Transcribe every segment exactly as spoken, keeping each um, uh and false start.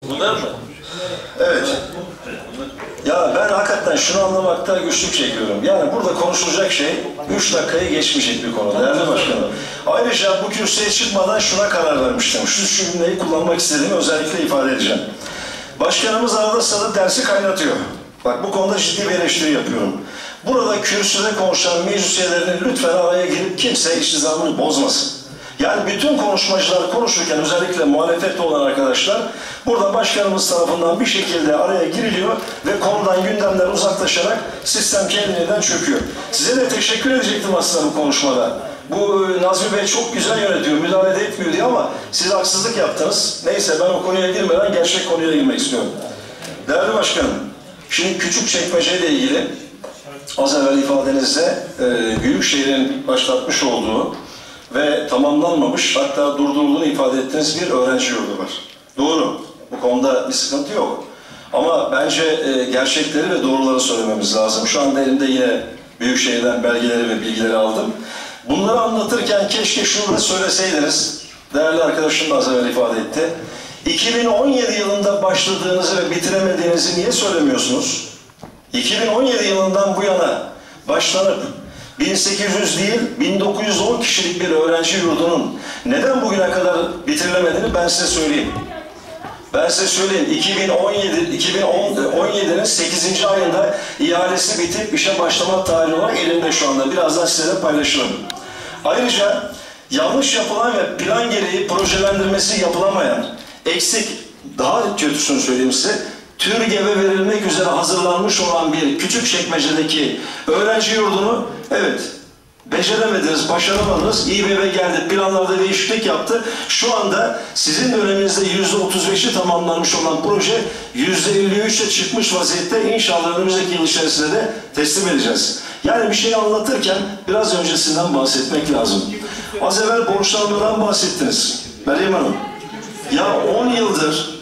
Bunlar mı? Evet. Ya ben hakikaten şunu anlamakta güçlük çekiyorum. Yani burada konuşulacak şey üç dakikayı geçmeyecek bir konu değerli başkanım. Ayrıca bu kürsüye çıkmadan şuna karar vermiştim. Şu cümleyi kullanmak istediğimi özellikle ifade edeceğim. Başkanımız arada sırada dersi kaynatıyor. Bak bu konuda ciddi bir eleştiri yapıyorum. Burada kürsüde konuşan meclis üyelerinin lütfen araya girip kimse iş nizamını bozmasın. Yani bütün konuşmacılar konuşurken özellikle muhalefette olan arkadaşlar burada başkanımız tarafından bir şekilde araya giriliyor ve konudan gündemler uzaklaşarak sistem kendiliğinden çöküyor. Size de teşekkür edecektim aslında bu konuşmada. Bu Nazmi Bey çok güzel yönetiyor, müdahale de etmiyor diye ama siz haksızlık yaptınız. Neyse ben o konuya girmeden gerçek konuya girmek istiyorum. Değerli başkanım, şimdi Küçükçekmece ile ilgili az evvel ifadenizde e, Büyükşehir'in başlatmış olduğu ve tamamlanmamış, hatta durdurulduğunu ifade ettiğiniz bir öğrenci yurdu var. Doğru, bu konuda bir sıkıntı yok. Ama bence e, gerçekleri ve doğruları söylememiz lazım. Şu anda elimde yine Büyükşehir'den belgeleri ve bilgileri aldım. Bunları anlatırken keşke şunu da söyleseydiniz, değerli arkadaşım da az evvel ifade etti. iki bin on yedi yılında başladığınızı ve bitiremediğinizi niye söylemiyorsunuz? iki bin on yedi yılından bu yana başlanıp bin sekiz yüz değil, bin dokuz yüz on kişilik bir öğrenci yurdunun neden bugüne kadar bitirilemediğini ben size söyleyeyim. Ben size söyleyeyim, iki bin on yedi, iki bin on yedi'nin sekizinci ayında ihalesi bitip işe başlama tarihi olarak elimde şu anda. Birazdan size de paylaşırım. Ayrıca yanlış yapılan ve plan gereği projelendirmesi yapılamayan, eksik, daha kötüsünü söyleyeyim size, TÜRGEV'e verilmek üzere hazırlanmış olan bir Küçükçekmece'deki öğrenci yurdunu, evet, beceremediniz, başaramadınız, İBB geldi, planlarda değişiklik yaptı. Şu anda sizin döneminizde yüzde otuz beş'i tamamlanmış olan proje yüzde elli üç'e çıkmış vaziyette. İnşallah önümüzdeki yıl içerisinde de teslim edeceğiz. Yani bir şeyi anlatırken biraz öncesinden bahsetmek lazım. Az evvel borçlanmadan bahsettiniz Meryem Hanım. Ya on yıldır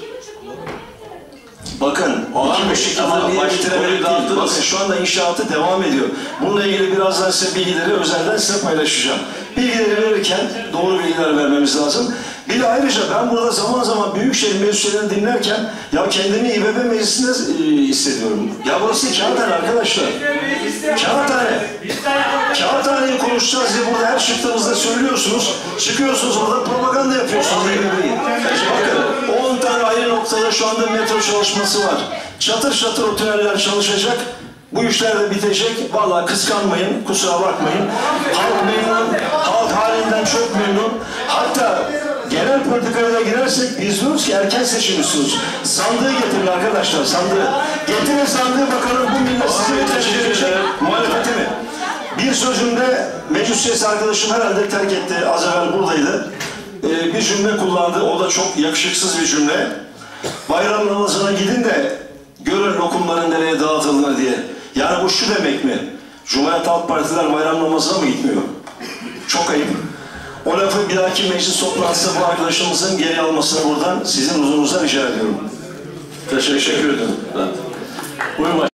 bakın, iki buçuk yıldır niye bitiremedik değil. Bakın şu anda inşaatı devam ediyor. Bununla ilgili birazdan size bilgileri özelden size paylaşacağım. Bilgileri verirken doğru bilgiler vermemiz lazım. Bir de ayrıca ben burada zaman zaman Büyükşehir meclislerini dinlerken ya kendimi İBB meclisinde e, hissediyorum. Ya burası Kağıthane arkadaşlar. Kağıthane. Kağıthane'yi konuşacağız diye burada her çıktığımızda söylüyorsunuz. Çıkıyorsunuz orada propaganda yapıyorsunuz İBB'yi. Bakın on tane ayrı noktada şu anda metro çalışması var. Çatır çatır o tüneller çalışacak. Bu işler de bitecek. Vallahi kıskanmayın, kusura bakmayın. Halk memnun, halk halinden çok memnun. Hatta genel politikaya girersek biz diyoruz ki erken seçim istiyoruz. Sandığı getirin arkadaşlar, sandığı. Getirin sandığı, bakalım bu millet sizi mi tercih edecek, muhalefeti mi? Bir sözümde meclis üyesi arkadaşım herhalde terk etti, az evvel buradaydı. Ee, bir cümle kullandı, o da çok yakışıksız bir cümle. Bayram namazına gidin de görün lokumların nereye dağıtıldığını diye. Yani bu şu demek mi? Cumhuriyet Halk Partiler bayram namazına mı gitmiyor? Çok ayıp. O lafı bir dahaki meclis toplantısında bu arkadaşımızın geri almasını buradan sizin huzurunuza rica ediyorum. Teşekkür ederim. Buyurun.